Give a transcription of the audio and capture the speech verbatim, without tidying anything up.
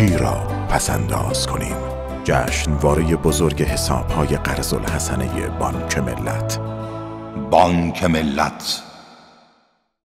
چی را پسنداز کنیم؟ جشنواره بزرگ حساب‌های قرض‌الحسنه بانک ملت. بانک ملت